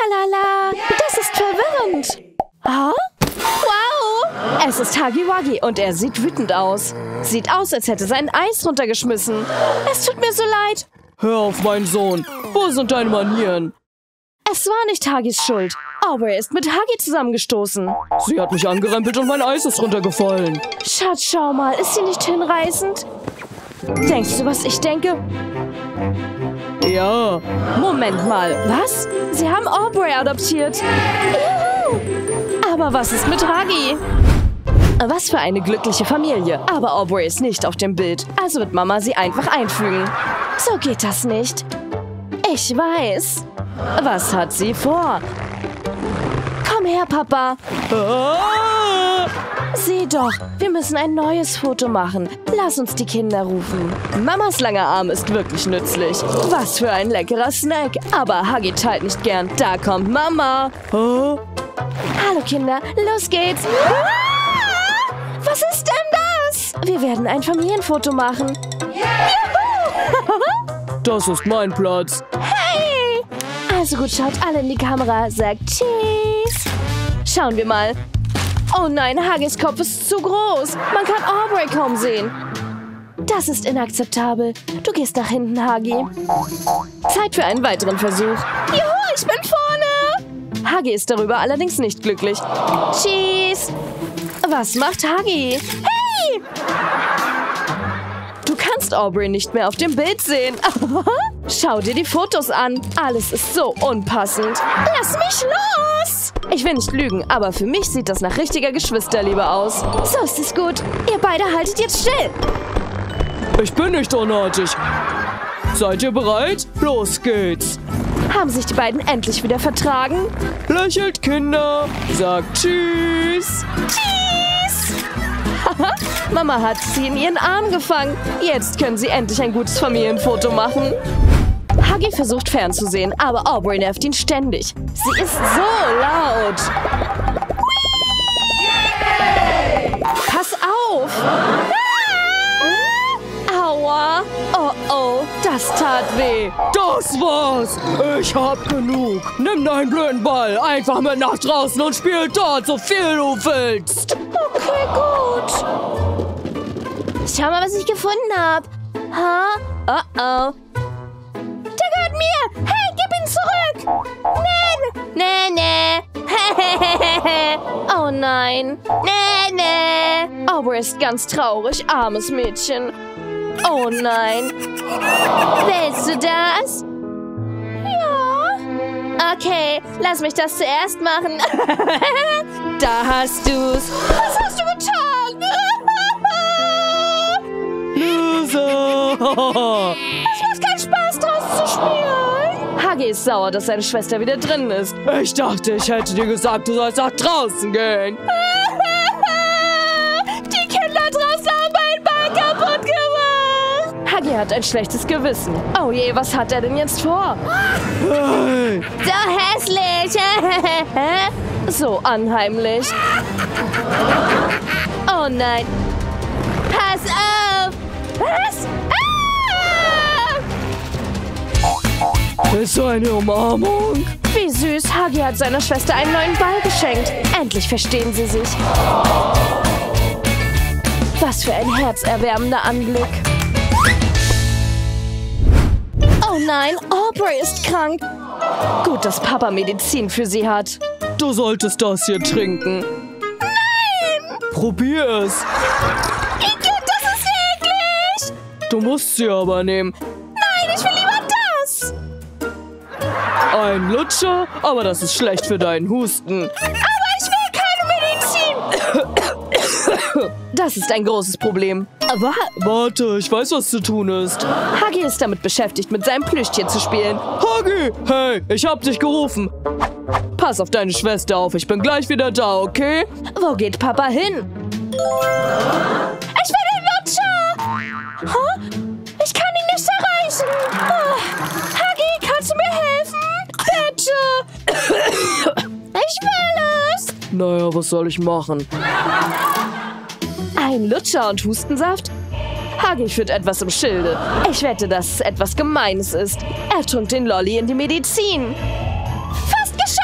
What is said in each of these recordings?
Tralala, das ist verwirrend. Ah? Wow! Es ist Huggy Wuggy und er sieht wütend aus. Sieht aus, als hätte sein Eis runtergeschmissen. Es tut mir so leid. Hör auf, mein Sohn. Wo sind deine Manieren? Es war nicht Huggys Schuld. Aubrey ist mit Huggy zusammengestoßen. Sie hat mich angerempelt und mein Eis ist runtergefallen. Schatz, schau mal, ist sie nicht hinreißend? Denkst du, was ich denke? Ja. Moment mal, was? Sie haben Aubrey adoptiert. Juhu! Aber was ist mit Huggy? Was für eine glückliche Familie. Aber Aubrey ist nicht auf dem Bild, also wird Mama sie einfach einfügen. So geht das nicht. Ich weiß. Was hat sie vor? Komm her, Papa. Ah! Sieh doch, wir müssen ein neues Foto machen. Lass uns die Kinder rufen. Mamas langer Arm ist wirklich nützlich. Was für ein leckerer Snack. Aber Huggy teilt nicht gern. Da kommt Mama. Ah? Hallo Kinder, los geht's. Ah! Was ist denn das? Wir werden ein Familienfoto machen. Juhu! Das ist mein Platz. Hey! Also gut, schaut alle in die Kamera, sagt Tschüss. Schauen wir mal. Oh nein, Huggys Kopf ist zu groß. Man kann Aubrey kaum sehen. Das ist inakzeptabel. Du gehst nach hinten, Huggy. Zeit für einen weiteren Versuch. Juhu, ich bin vorne! Huggy ist darüber allerdings nicht glücklich. Tschüss! Was macht Huggy? Hey! Du kannst Aubrey nicht mehr auf dem Bild sehen. Schau dir die Fotos an. Alles ist so unpassend. Lass mich los! Ich will nicht lügen, aber für mich sieht das nach richtiger Geschwisterliebe aus. So ist es gut. Ihr beide haltet jetzt still. Ich bin nicht unartig. Seid ihr bereit? Los geht's. Haben sich die beiden endlich wieder vertragen? Lächelt, Kinder. Sagt Tschüss. Tschüss! Mama hat sie in ihren Arm gefangen. Jetzt können sie endlich ein gutes Familienfoto machen. Huggy versucht fernzusehen, aber Aubrey nervt ihn ständig. Sie ist so laut. Pass auf! Aua! Oh oh, das tat weh. Das war's. Ich hab genug. Nimm deinen blöden Ball einfach mit nach draußen und spiel dort so viel du willst. Okay, gut. Schau mal, was ich gefunden habe. Ha? Oh oh. Der gehört mir! Hey, gib ihn zurück! Nee! Oh nein! Nee! Aubrey ist ganz traurig, armes Mädchen. Oh nein! Willst du das? Ja. Okay, lass mich das zuerst machen. Da hast du's. Was hast du getan? Loser. Es macht keinen Spaß, draußen zu spielen. Huggy ist sauer, dass seine Schwester wieder drin ist. Ich dachte, ich hätte dir gesagt, du sollst nach draußen gehen. Die Kinder draußen haben meinen Ball kaputt gemacht. Huggy hat ein schlechtes Gewissen. Oh je, was hat er denn jetzt vor? Hey. So hässlich. So unheimlich. Oh nein. Pass auf. Was? Ah! Ist so eine Umarmung. Wie süß. Huggy hat seiner Schwester einen neuen Ball geschenkt. Endlich verstehen sie sich. Was für ein herzerwärmender Anblick. Oh nein, Aubrey ist krank. Gut, dass Papa Medizin für sie hat. Du solltest das hier trinken. Nein! Probier es. Igitt, das ist eklig! Du musst sie aber nehmen. Nein, ich will lieber das! Ein Lutscher, aber das ist schlecht für deinen Husten. Aber ich will keine Medizin! Das ist ein großes Problem. Aber Warte, ich weiß, was zu tun ist. Huggy ist damit beschäftigt, mit seinem Plüschtier zu spielen. Huggy, hey, ich hab dich gerufen. Pass auf deine Schwester auf, ich bin gleich wieder da, okay? Wo geht Papa hin? Ich will den Lutscher! Huh? Ich kann ihn nicht erreichen. Oh. Huggy, kannst du mir helfen? Bitte! Ich will es! Naja, was soll ich machen? Ein Lutscher und Hustensaft? Huggy führt etwas im Schilde. Ich wette, dass es etwas Gemeines ist. Er tunkt den Lolli in die Medizin. Fast geschafft!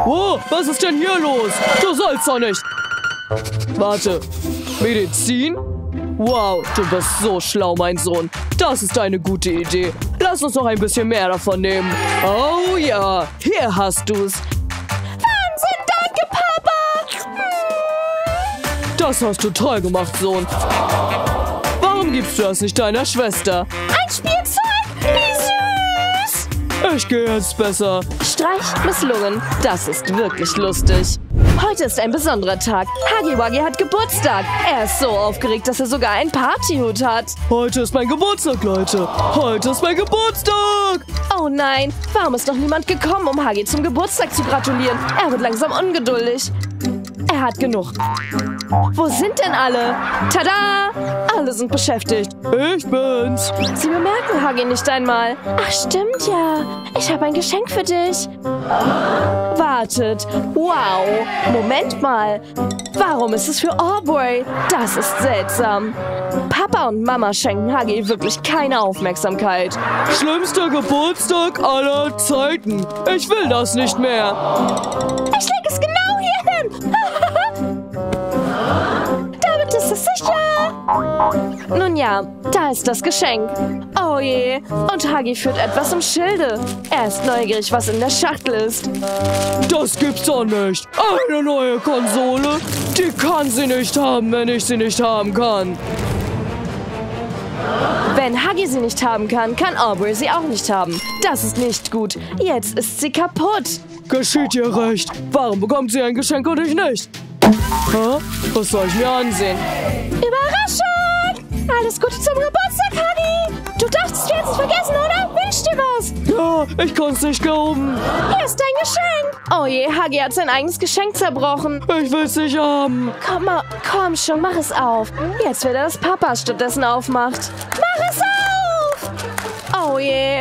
Wow, was ist denn hier los? Du sollst doch nicht. Warte, Medizin? Wow, du bist so schlau, mein Sohn. Das ist eine gute Idee. Lass uns noch ein bisschen mehr davon nehmen. Oh ja, hier hast du's. Wahnsinn, danke, Papa. Das hast du toll gemacht, Sohn. Warum gibst du das nicht deiner Schwester? Ein Spielzeug? Wie süß. Ich gehe jetzt besser. Streich misslungen. Das ist wirklich lustig. Heute ist ein besonderer Tag. Huggy Wuggy hat Geburtstag. Er ist so aufgeregt, dass er sogar einen Partyhut hat. Heute ist mein Geburtstag, Leute. Heute ist mein Geburtstag. Oh nein, warum ist noch niemand gekommen, um Huggy zum Geburtstag zu gratulieren? Er wird langsam ungeduldig. Er hat genug. Wo sind denn alle? Tada! Alle sind beschäftigt. Ich bin's. Sie bemerken Huggy nicht einmal. Ach, stimmt ja. Ich habe ein Geschenk für dich. Wartet. Wow. Moment mal. Warum ist es für Aubrey? Das ist seltsam. Papa und Mama schenken Huggy wirklich keine Aufmerksamkeit. Schlimmster Geburtstag aller Zeiten. Ich will das nicht mehr. Ich lege es genau hier hin. Damit ist es sicher. Nun ja, da ist das Geschenk. Oh je. Und Huggy führt etwas im Schilde. Er ist neugierig, was in der Schachtel ist. Das gibt's doch nicht. Eine neue Konsole? Die kann sie nicht haben, wenn ich sie nicht haben kann. Wenn Huggy sie nicht haben kann, kann Aubrey sie auch nicht haben. Das ist nicht gut. Jetzt ist sie kaputt. Geschieht ihr recht. Warum bekommt sie ein Geschenk und ich nicht? Hä? Was soll ich mir ansehen? Überraschung! Alles Gute zum Geburtstag, Huggy! Du dachtest, wir hätten es vergessen, oder? Wünsch dir was! Ja, ich kann's nicht glauben. Hier ist dein Geschenk! Oh je, Huggy hat sein eigenes Geschenk zerbrochen. Ich will's nicht haben. Komm schon, mach es auf. Jetzt will er, dass Papa stattdessen aufmacht. Mach es auf! Oh je.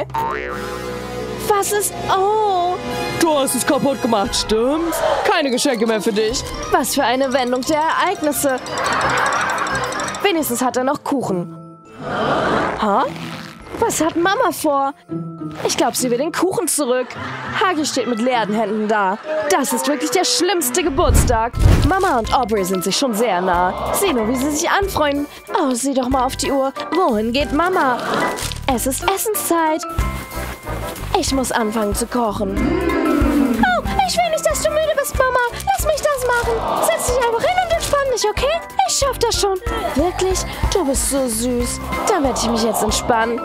Was ist... Oh... Du hast es kaputt gemacht, stimmt's? Keine Geschenke mehr für dich. Was für eine Wendung der Ereignisse. Wenigstens hat er noch Kuchen. Hä? Was hat Mama vor? Ich glaube, sie will den Kuchen zurück. Huggy steht mit leeren Händen da. Das ist wirklich der schlimmste Geburtstag. Mama und Aubrey sind sich schon sehr nah. Sieh nur, wie sie sich anfreunden. Oh, sieh doch mal auf die Uhr. Wohin geht Mama? Es ist Essenszeit. Ich muss anfangen zu kochen. Oh, ich will nicht, dass du müde bist, Mama. Lass mich das machen. Setz dich einfach hin und entspann dich, okay? Ich schaff das schon. Wirklich? Du bist so süß. Dann werde ich mich jetzt entspannen.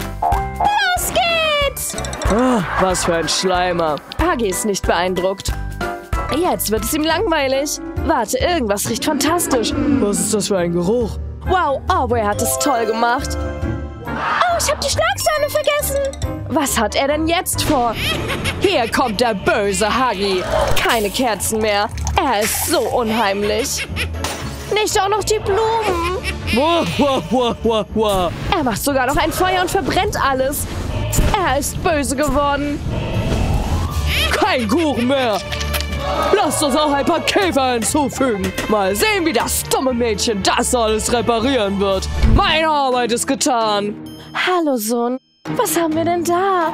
Los geht's! Ah, was für ein Schleimer. Huggy ist nicht beeindruckt. Jetzt wird es ihm langweilig. Warte, irgendwas riecht fantastisch. Was ist das für ein Geruch? Wow, Aubrey hat es toll gemacht. Oh, ich habe die Schlagsahne vergessen. Was hat er denn jetzt vor? Hier kommt der böse Huggy. Keine Kerzen mehr. Er ist so unheimlich. Nicht auch noch die Blumen. Wah, wah, wah, wah, wah. Er macht sogar noch ein Feuer und verbrennt alles. Er ist böse geworden. Kein Kuchen mehr. Lasst uns auch ein paar Käfer hinzufügen. Mal sehen, wie das dumme Mädchen das alles reparieren wird. Meine Arbeit ist getan. Hallo, Sohn. Was haben wir denn da?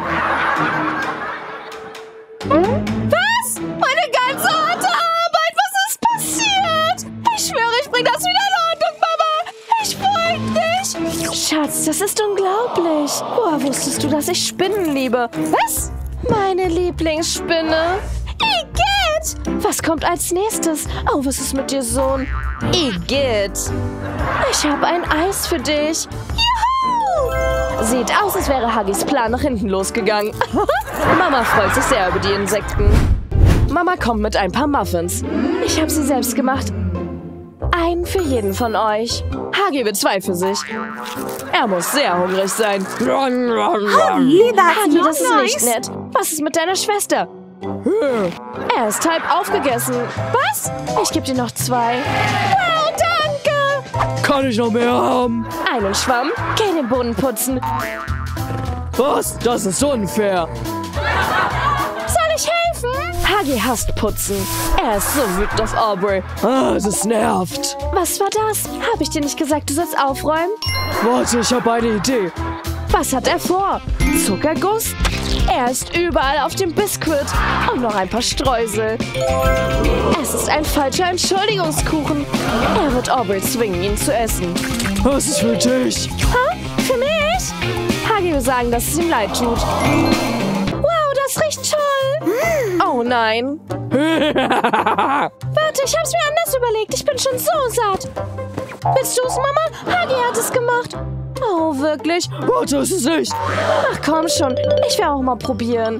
Was? Meine ganze harte Arbeit? Was ist passiert? Ich schwöre, ich bring das wieder in Ordnung, Mama. Ich freue mich. Schatz, das ist unglaublich. Woher wusstest du, dass ich Spinnen liebe? Was? Meine Lieblingsspinne. Igitt! Was kommt als nächstes? Oh, was ist mit dir, Sohn? Igitt! Ich habe ein Eis für dich. Juhu! Sieht aus, als wäre Huggys Plan nach hinten losgegangen. Mama freut sich sehr über die Insekten. Mama kommt mit ein paar Muffins. Ich habe sie selbst gemacht. Einen für jeden von euch. Huggy will 2 für sich. Er muss sehr hungrig sein. Huggy, das ist nicht nett. Was ist mit deiner Schwester? Er ist halb aufgegessen. Was? Ich gebe dir noch 2. Wow, danke. Kann ich noch mehr haben? Einen Schwamm. Geh den Boden putzen. Was? Das ist unfair. Soll ich helfen? Huggy hasst Putzen. Er ist so wütend auf Aubrey. Ah, das nervt. Was war das? Habe ich dir nicht gesagt, du sollst aufräumen? Warte, ich habe eine Idee. Was hat er vor? Zuckerguss? Er ist überall auf dem Biskuit und noch ein paar Streusel. Es ist ein falscher Entschuldigungskuchen. Er wird Aubrey zwingen, ihn zu essen. Das ist für dich. Ha? Für mich? Hagi will sagen, dass es ihm leid tut. Wow, das riecht toll. Oh nein. Warte, ich hab's mir anders überlegt. Ich bin schon so satt. Willst du es, Mama? Hagi hat es gemacht. Oh, wirklich? Warte, ist es nicht. Ach komm schon, ich will auch mal probieren.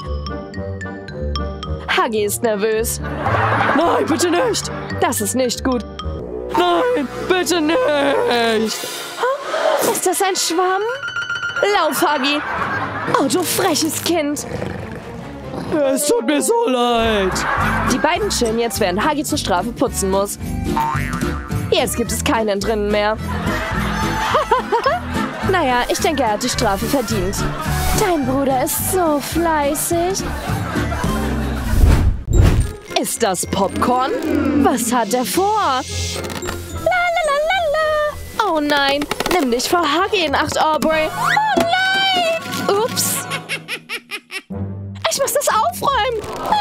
Hagi ist nervös. Nein, bitte nicht. Das ist nicht gut. Nein, bitte nicht. Huh? Ist das ein Schwamm? Lauf, Hagi. Oh, du freches Kind. Es tut mir so leid. Die beiden chillen jetzt, während Hagi zur Strafe putzen muss. Jetzt gibt es kein Entrinnen mehr. Naja, ich denke, er hat die Strafe verdient. Dein Bruder ist so fleißig. Ist das Popcorn? Was hat er vor? La la la la la. Oh nein, nimm dich vor Hagi in Acht, Aubrey. Oh nein! Ups. Ich muss das aufräumen.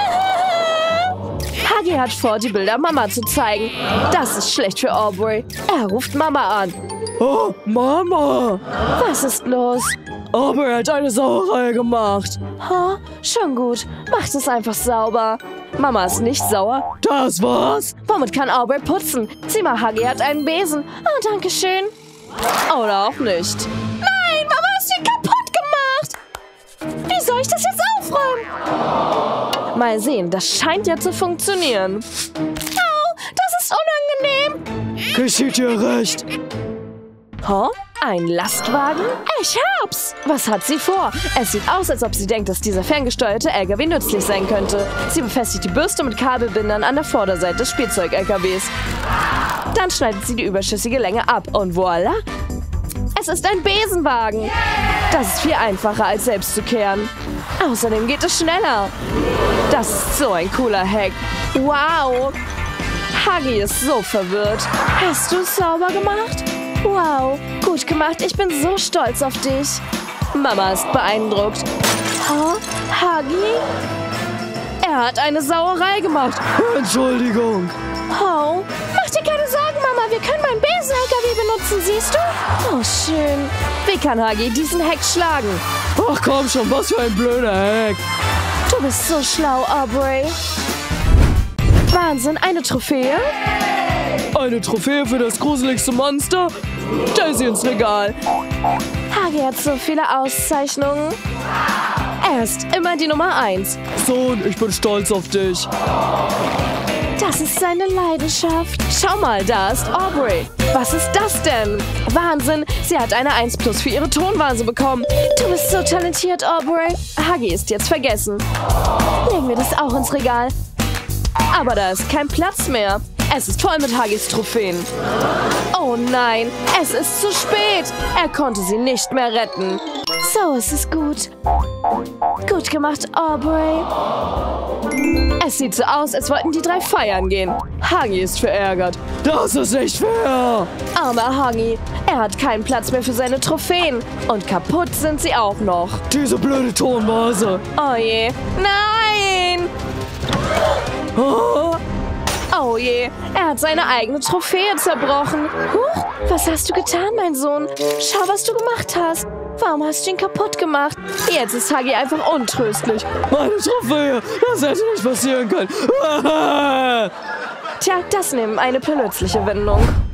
Hagi hat vor, die Bilder Mama zu zeigen. Das ist schlecht für Aubrey. Er ruft Mama an. Oh, Mama. Was ist los? Aubrey hat eine Sauerei gemacht. Huh? Schon gut. Macht es einfach sauber. Mama ist nicht sauer. Das war's? Womit kann Aubrey putzen? Sieh mal, Hagi hat einen Besen. Oh, danke schön. Oder auch nicht. Nein, Mama hast ihn kaputt gemacht. Wie soll ich das jetzt aufräumen? Mal sehen, das scheint ja zu funktionieren. Au, das ist unangenehm. Geschieht dir recht. Huh? Ein Lastwagen? Ich hab's! Was hat sie vor? Es sieht aus, als ob sie denkt, dass dieser ferngesteuerte LKW nützlich sein könnte. Sie befestigt die Bürste mit Kabelbindern an der Vorderseite des Spielzeug-LKWs. Dann schneidet sie die überschüssige Länge ab und voilà! Es ist ein Besenwagen! Das ist viel einfacher, als selbst zu kehren. Außerdem geht es schneller. Das ist so ein cooler Hack. Wow! Hagi ist so verwirrt. Hast du es sauber gemacht? Wow, gut gemacht. Ich bin so stolz auf dich. Mama ist beeindruckt. Huh? Hagi? Er hat eine Sauerei gemacht. Entschuldigung. Oh, mach dir keine Sorgen, Mama. Wir können meinen Besen-LKW benutzen, siehst du? Oh, schön. Wie kann Hagi diesen Hack schlagen? Ach komm schon, was für ein blöder Hack. Du bist so schlau, Aubrey. Wahnsinn, eine Trophäe? Eine Trophäe für das gruseligste Monster? Stell sie ins Regal. Hagi hat so viele Auszeichnungen. Er ist immer die Nummer 1. Sohn, ich bin stolz auf dich. Das ist seine Leidenschaft. Schau mal, da ist Aubrey. Was ist das denn? Wahnsinn, sie hat eine 1+ für ihre Tonvase bekommen. Du bist so talentiert, Aubrey. Hagi ist jetzt vergessen. Legen wir das auch ins Regal. Aber da ist kein Platz mehr. Es ist voll mit Hagis Trophäen. Oh nein, es ist zu spät. Er konnte sie nicht mehr retten. So ist es gut. Gut gemacht, Aubrey. Es sieht so aus, als wollten die 3 feiern gehen. Hagi ist verärgert. Das ist nicht fair. Armer Hagi. Er hat keinen Platz mehr für seine Trophäen. Und kaputt sind sie auch noch. Diese blöde Tonvase. Oh je. Nein! Oh. Oh je, er hat seine eigene Trophäe zerbrochen. Huch, was hast du getan, mein Sohn? Schau, was du gemacht hast. Warum hast du ihn kaputt gemacht? Jetzt ist Hagi einfach untröstlich. Meine Trophäe, das hätte nicht passieren können. Tja, das nimmt eine plötzliche Wendung.